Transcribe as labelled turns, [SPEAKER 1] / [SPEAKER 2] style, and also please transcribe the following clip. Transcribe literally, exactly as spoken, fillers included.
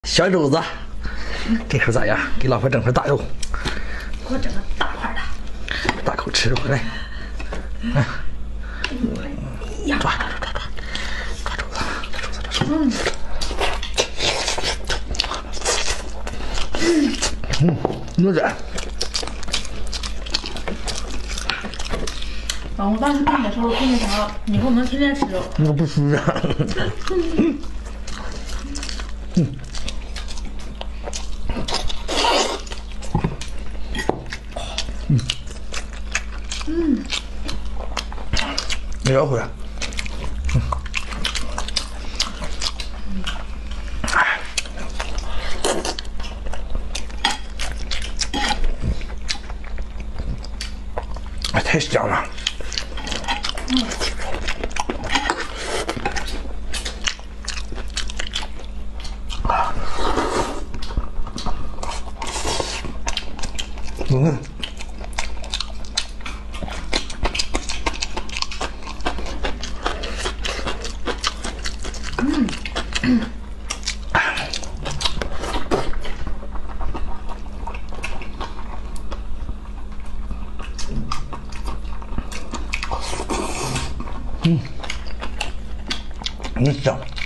[SPEAKER 1] 小肘子，这口咋样？给老婆整块大肉。
[SPEAKER 2] 给我整个大块的。
[SPEAKER 1] 大口吃回来。来，抓抓抓抓抓，抓肘子，抓肘子，抓肘子。嗯，嗯，牛仔。
[SPEAKER 2] 啊，我当时跟你说，我跟你说，以后能天天吃肉。
[SPEAKER 1] 我不吃啊。嗯。嗯。嗯。没要回来。嗯。哎，太香了。嗯。嗯。嗯。嗯，香。